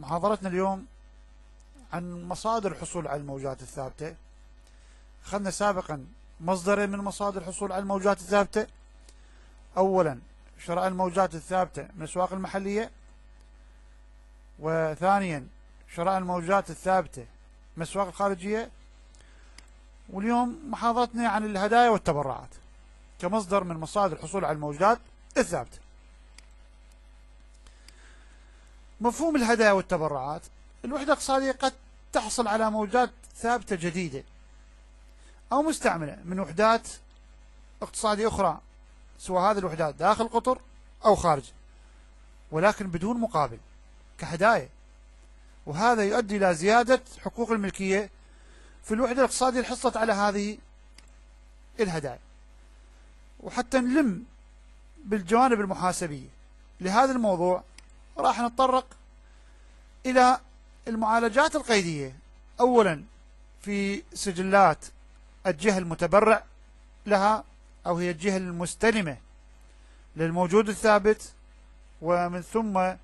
محاضرتنا اليوم عن مصادر الحصول على الموجات الثابتة. أخذنا سابقا مصدرين من مصادر الحصول على الموجات الثابتة. أولا شراء الموجات الثابتة من الأسواق المحلية، وثانيا شراء الموجات الثابتة من الأسواق الخارجية. واليوم محاضرتنا عن الهدايا والتبرعات كمصدر من مصادر الحصول على الموجات الثابتة. مفهوم الهدايا والتبرعات: الوحدة الاقتصادية قد تحصل على موجات ثابتة جديدة أو مستعملة من وحدات اقتصادية أخرى، سواء هذه الوحدات داخل القطر أو خارجه، ولكن بدون مقابل كهدايا، وهذا يؤدي إلى زيادة حقوق الملكية في الوحدة الاقتصادية اللي حصلت على هذه الهدايا. وحتى نلم بالجوانب المحاسبية لهذا الموضوع راح نتطرق إلى المعالجات القيدية، أولا في سجلات الجهة المتبرع لها أو هي الجهة المستلمة للموجود الثابت، ومن ثم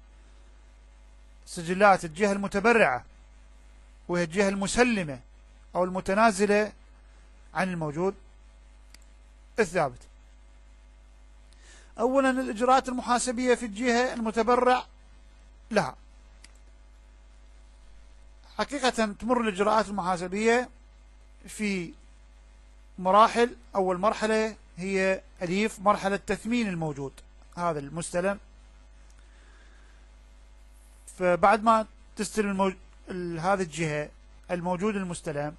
سجلات الجهة المتبرعة وهي الجهة المسلمة أو المتنازلة عن الموجود الثابت. أولا الإجراءات المحاسبية في الجهة المتبرع لها. حقيقة تمر الإجراءات المحاسبية في مراحل. أول مرحلة هي أليف مرحلة تثمين الموجود هذا المستلم. فبعد ما تستلم هذه الجهة الموجود المستلم،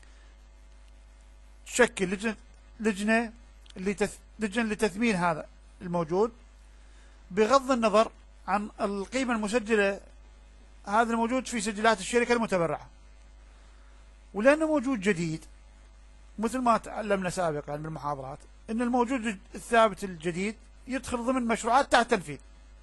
تشكل لجنة لتثمين هذا الموجود بغض النظر عن القيمة المسجلة هذا الموجود في سجلات الشركة المتبرعة. ولأنه موجود جديد، مثل ما تعلمنا سابقا بالمحاضرات، أن الموجود الثابت الجديد يدخل ضمن مشروعات تحت تنفيذ.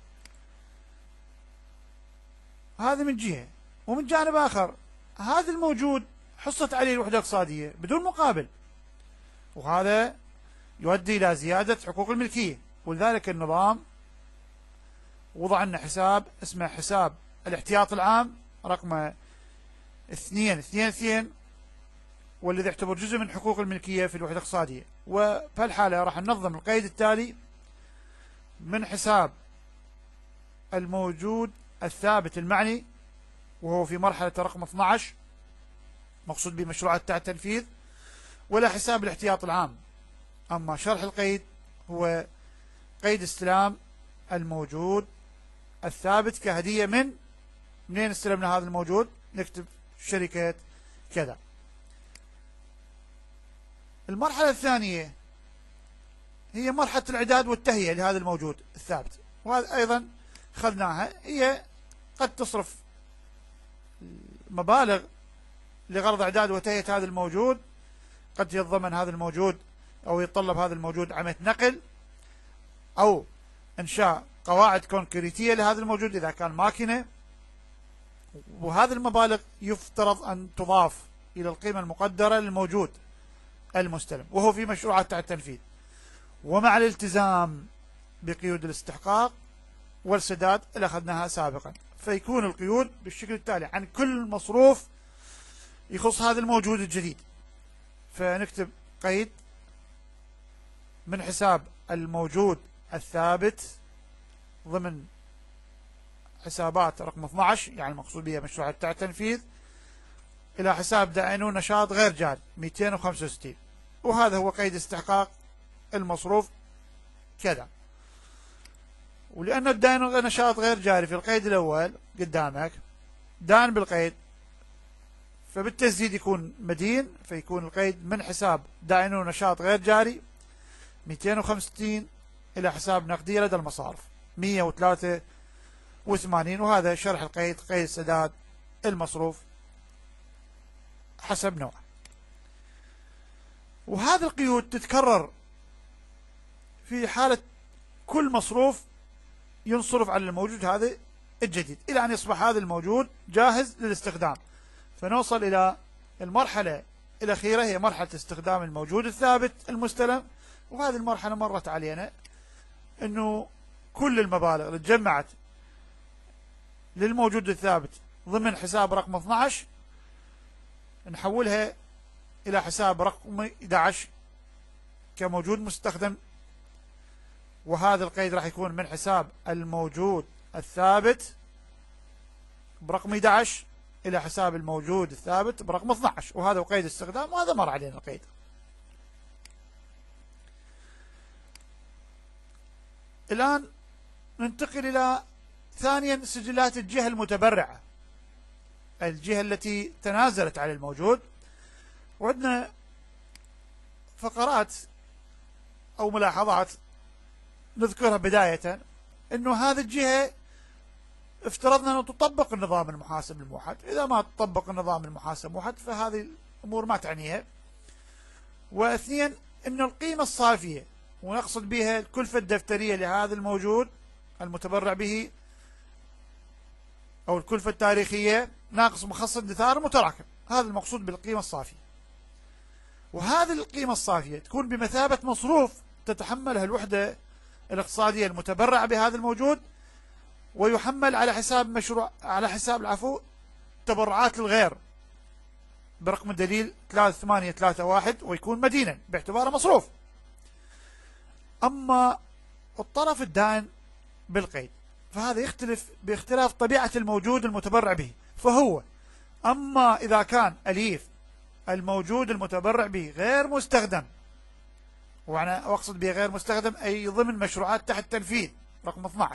هذا من جهة. ومن جانب آخر هذا الموجود حصلت عليه الوحدة الاقتصادية بدون مقابل، وهذا يؤدي إلى زيادة حقوق الملكية. ولذلك النظام وضع لنا حساب اسمه حساب الاحتياط العام رقم 222، والذي يعتبر جزء من حقوق الملكية في الوحدة الاقتصادية. وفي الحالة راح ننظم القيد التالي: من حساب الموجود الثابت المعني، وهو في مرحلة رقم 12 مقصود بمشروعات تحت تنفيذ، ولا حساب الاحتياط العام. أما شرح القيد هو قيد استلام الموجود الثابت كهدية منين استلمنا هذا الموجود؟ نكتب شركة كذا. المرحلة الثانية هي مرحلة الإعداد والتهيئة لهذا الموجود الثابت، وهذا أيضا أخذناها. هي قد تصرف مبالغ لغرض إعداد وتهيئة هذا الموجود، قد يتضمن هذا الموجود أو يتطلب هذا الموجود عملية نقل أو إنشاء قواعد كونكريتية لهذا الموجود إذا كان ماكينة. وهذه المبالغ يفترض أن تضاف إلى القيمة المقدرة للموجود المستلم، وهو في مشروعات تحت التنفيذ، ومع الالتزام بقيود الاستحقاق والسداد اللي أخذناها سابقا. فيكون القيود بالشكل التالي: عن كل مصروف يخص هذا الموجود الجديد، فنكتب قيد من حساب الموجود الثابت ضمن حسابات رقم 12، يعني المقصود بها مشروعات تحت التنفيذ، إلى حساب دائن ونشاط غير جاري 265، وهذا هو قيد استحقاق المصروف كذا. ولأن الدائن والنشاط غير جاري في القيد الأول قدامك دائن بالقيد، فبالتسديد يكون مدين، فيكون القيد من حساب دائن ونشاط غير جاري 265 إلى حساب نقدية لدى المصارف 183. وهذا شرح القيد: قيد سداد المصروف حسب نوعه. وهذه القيود تتكرر في حالة كل مصروف ينصرف على الموجود هذا الجديد إلى أن يصبح هذا الموجود جاهز للاستخدام. فنوصل إلى المرحلة الأخيرة، هي مرحلة استخدام الموجود الثابت المستلم. وهذه المرحلة مرت علينا أنه كل المبالغ اللي تجمعت للموجود الثابت ضمن حساب رقم 12 نحولها إلى حساب رقم 11 كموجود مستخدم، وهذا القيد راح يكون من حساب الموجود الثابت برقم 11 إلى حساب الموجود الثابت برقم 12، وهذا هو قيد استخدام، وهذا مر علينا القيد. الآن ننتقل إلى ثانيا سجلات الجهة المتبرعة، الجهة التي تنازلت على الموجود. وعندنا فقرات أو ملاحظات نذكرها بداية، أنه هذه الجهة افترضنا أن تطبق النظام المحاسب الموحد، إذا ما تطبق النظام المحاسب الموحد فهذه الأمور ما تعنيها. واثنين، أن القيمة الصافية، ونقصد بها الكلفة الدفترية لهذا الموجود المتبرع به أو الكلفة التاريخية ناقص مخصص اندثار متراكم، هذا المقصود بالقيمة الصافية. وهذه القيمة الصافية تكون بمثابة مصروف تتحملها الوحدة الاقتصادية المتبرعة بهذا الموجود، ويحمل على حساب تبرعات الغير برقم الدليل 3831، ويكون مدينا باعتباره مصروف. أما الطرف الدائن بالقيد فهذا يختلف باختلاف طبيعة الموجود المتبرع به، فهو أما إذا كان أليف الموجود المتبرع به غير مستخدم، وأنا أقصد به غير مستخدم أي ضمن مشروعات تحت تنفيذ رقم 12،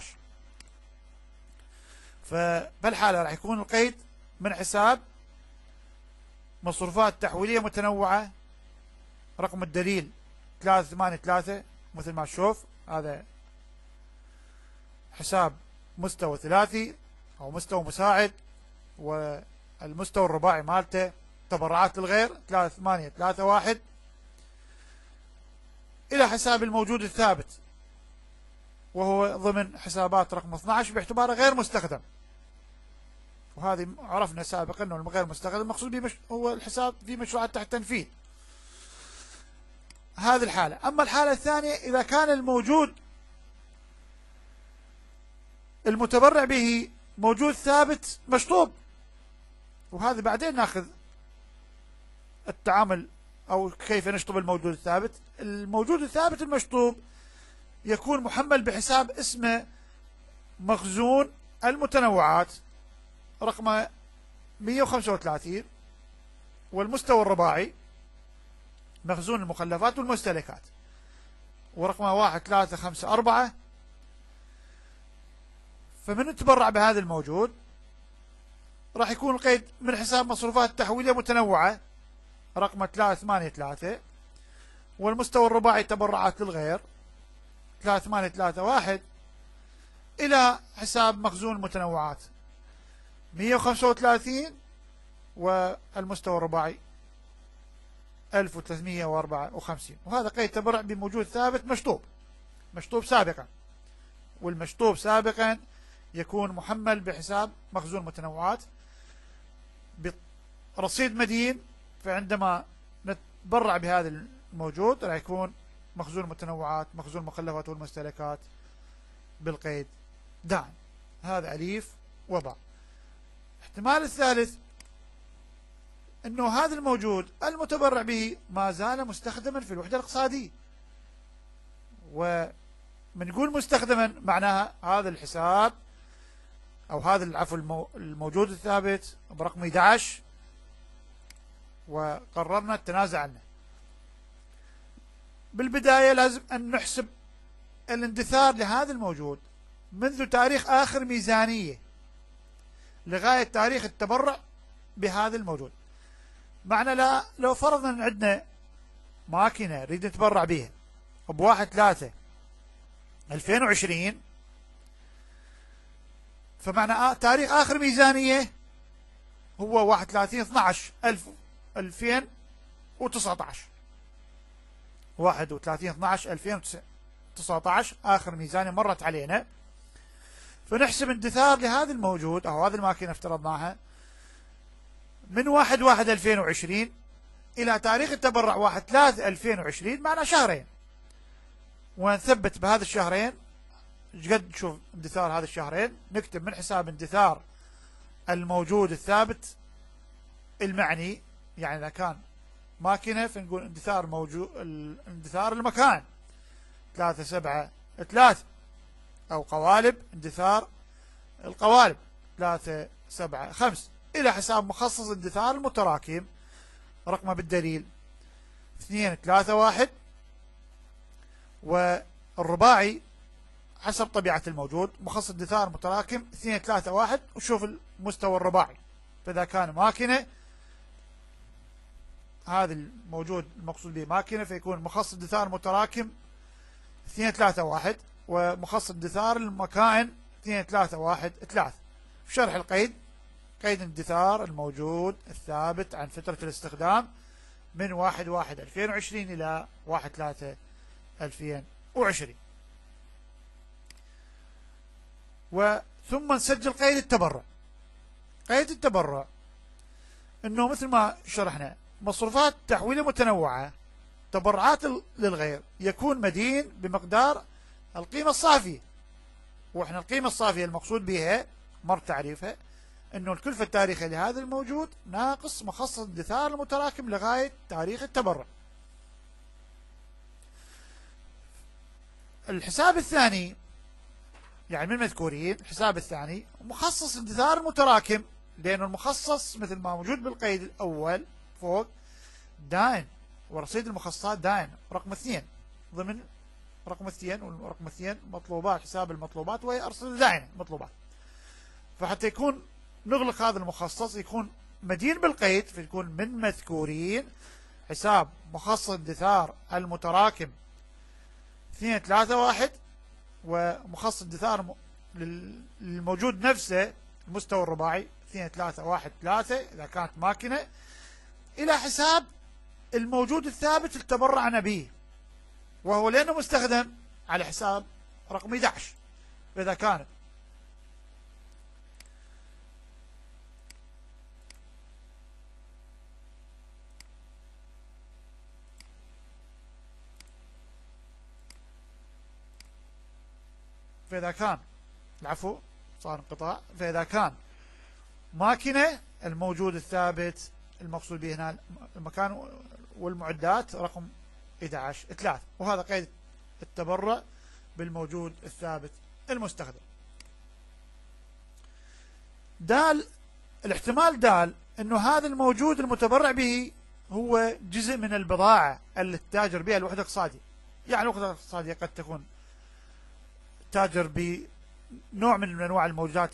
فبالحالة راح يكون القيد من حساب مصروفات تحويلية متنوعة رقم الدليل 383 مثل ما تشوف، هذا حساب مستوى ثلاثي أو مستوى مساعد، والمستوى الرباعي مالته تبرعات الغير 3831 إلى حساب الموجود الثابت، وهو ضمن حسابات رقم 12 باعتباره غير مستخدم. وهذه عرفنا سابقا أنه الغير مستخدم المقصود به هو الحساب في مشروعات تحت تنفيذ. هذه الحالة. أما الحالة الثانية إذا كان الموجود المتبرع به موجود ثابت مشطوب، وهذا بعدين ناخذ التعامل أو كيف نشطب الموجود الثابت. الموجود الثابت المشطوب يكون محمل بحساب اسمه مخزون المتنوعات رقم 135، والمستوى الرباعي مخزون المخلفات والمستهلكات ورقمه 1354. فمن يتبرع بهذا الموجود راح يكون القيد من حساب مصروفات تحويلية متنوعة رقم 383، والمستوى الرباعي تبرعات للغير 3831 إلى حساب مخزون المتنوعات 135، والمستوى الرباعي 1354. وهذا قيد تبرع بموجود ثابت مشطوب سابقا، والمشطوب سابقا يكون محمل بحساب مخزون المتنوعات برصيد مدين، فعندما نتبرع بهذا الموجود راح يكون مخزون المتنوعات مخزون المخلفات والمستهلكات بالقيد دائم. هذا أليف وباء. الاحتمال الثالث انه هذا الموجود المتبرع به ما زال مستخدما في الوحدة الاقتصادية، ومنقول مستخدما معناها هذا الحساب او هذا الموجود الثابت برقم 11 وقررنا التنازع عنه. بالبداية لازم ان نحسب الاندثار لهذا الموجود منذ تاريخ آخر ميزانية لغاية تاريخ التبرع بهذا الموجود. معنى لو فرضنا ان عندنا ماكينة نريد نتبرع بها ب1/3/2020، فمعنى تاريخ آخر ميزانية هو 31/12/2019 31/12/2019 آخر ميزانية مرت علينا. فنحسب اندثار لهذا الموجود أو هذه الماكينة افترضناها من 1/1/2020 إلى تاريخ التبرع 1/3/2020، معنا شهرين، ونثبت بهذا الشهرين قد نشوف اندثار هذا الشهرين. نكتب من حساب اندثار الموجود الثابت المعني، يعني إذا كان ماكنة فنقول اندثار موجود، اندثار المكان 3 7 3، أو قوالب اندثار القوالب 3 7 5، إلى حساب مخصص اندثار المتراكم رقمه بالدليل 2 3 1، والرباعي حسب طبيعة الموجود مخصص اندثار متراكم 2 3 1. وشوف المستوى الرباعي، فإذا كان ماكنة، هذا الموجود المقصود به ماكنة، فيكون مخصص اندثار متراكم 2 3 1، ومخصص اندثار المكائن 2 3 1 3. في شرح القيد: قيد اندثار الموجود الثابت عن فترة الاستخدام من 1/1/2020 إلى 1/3/2020. وثم نسجل قيد التبرع. قيد التبرع انه مثل ما شرحنا مصروفات تحويل متنوعة، تبرعات للغير، يكون مدين بمقدار القيمة الصافية. واحنا القيمة الصافية المقصود بها مر تعريفها انه الكلفة التاريخية لهذا الموجود ناقص مخصص اندثار المتراكم لغاية تاريخ التبرع. الحساب الثاني يعني من المذكورين، الحساب الثاني مخصص اندثار المتراكم، لأنه المخصص مثل ما موجود بالقيد الأول فوق دائن، ورصيد المخصصات دائن رقم 2 ضمن رقم 2، ورقم 2 مطلوبات، حساب المطلوبات وهي أرصدة دائنة مطلوبات. فحتى يكون نغلق هذا المخصص يكون مدين بالقيد، فيكون من مذكورين حساب مخصص اندثار المتراكم 2 3 1، ومخصص اندثار للموجود نفسه المستوى الرباعي 2 3 1 3 إذا كانت ماكنة، إلى حساب الموجود الثابت اللي تبرعنا به، وهو لأنه مستخدم على حساب رقم 11 إذا كانت. فإذا كان العفو صار انقطاع. فإذا كان ماكنة الموجود الثابت المقصود به هنا المكان والمعدات رقم 11 3، وهذا قيد التبرع بالموجود الثابت المستخدم. دال الاحتمال دال انه هذا الموجود المتبرع به هو جزء من البضاعة اللي تتاجر بها الوحدة الاقتصادية. يعني الوحدة الاقتصادية قد تكون تاجر بنوع من انواع الموجودات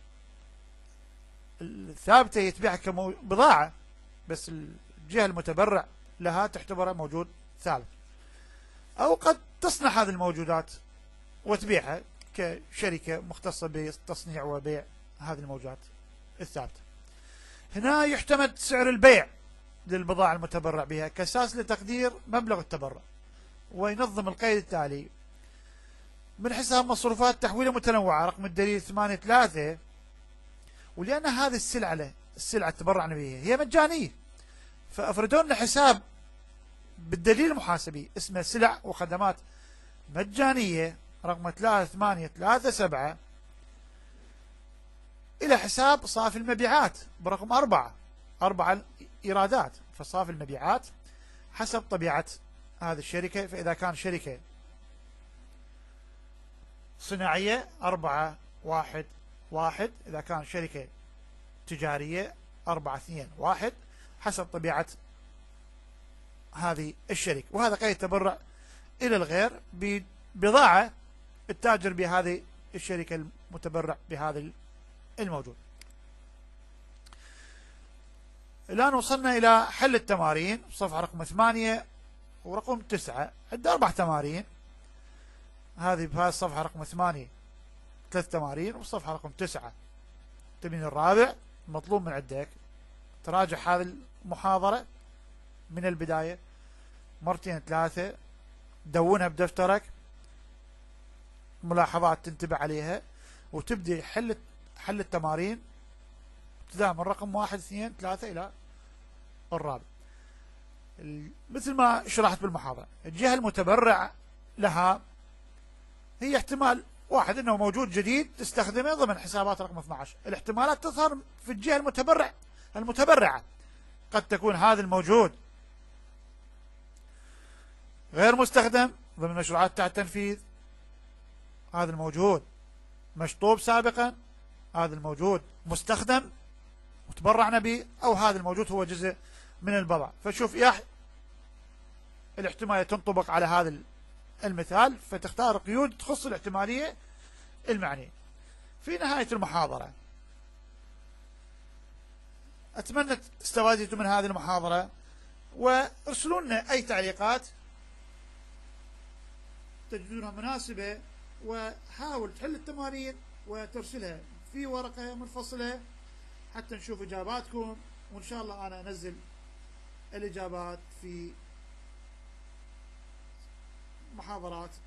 الثابتة يتبيعها كبضاعة، بس الجهة المتبرع لها تعتبرها موجود ثابت، أو قد تصنع هذه الموجودات وتبيعها كشركة مختصة بتصنيع وبيع هذه الموجودات الثابتة. هنا يعتمد سعر البيع للبضاعة المتبرع بها كأساس لتقدير مبلغ التبرع، وينظم القيد التالي: من حساب مصروفات تحويل متنوعة رقم الدليل 8 3، ولأن هذه السلعة تبرعنا بها هي مجانية، فأفردوا لنا حساب بالدليل المحاسبي اسمه سلع وخدمات مجانية رقم 3 8 3 7 إلى حساب صافي المبيعات برقم 4 إيرادات. فصافي المبيعات حسب طبيعة هذه الشركة، فإذا كان شركة صناعية 4 1 1، إذا كان شركة تجارية 4 2 1 حسب طبيعة هذه الشركة. وهذا قيد تبرع إلى الغير ببضاعة التاجر بهذه الشركة المتبرع بهذا الموجود. الآن وصلنا إلى حل التمارين، صفحة رقم 8 ورقم 9. عندنا 4 تمارين، هذه بهذه الصفحة رقم 8 3 تمارين، والصفحة رقم 9 التمرين الرابع. مطلوب من عندك تراجع هذه المحاضرة من البداية مرتين 3، دونها بدفترك، ملاحظات تنتبه عليها، وتبدأ حل التمارين ابتداء من رقم 1 2 3 إلى الرابع. مثل ما شرحت بالمحاضرة، الجهة المتبرع لها هي احتمال واحد انه موجود جديد تستخدمه ضمن حسابات رقم 12. الاحتمالات تظهر في الجهة المتبرعة. قد تكون هذا الموجود غير مستخدم ضمن مشروعات تحت التنفيذ، هذا الموجود مشطوب سابقا، هذا الموجود مستخدم وتبرعنا به، او هذا الموجود هو جزء من البضع. فشوف يا الاحتمالية تنطبق على هذا المثال، فتختار قيود تخص الاحتمالية المعنية. في نهاية المحاضرة أتمنى استفادتم من هذه المحاضرة، وارسلوا لنا أي تعليقات تجدونها مناسبة، وحاول تحل التمارين وترسلها في ورقة منفصلة حتى نشوف إجاباتكم، وإن شاء الله أنا أنزل الإجابات في محاضرات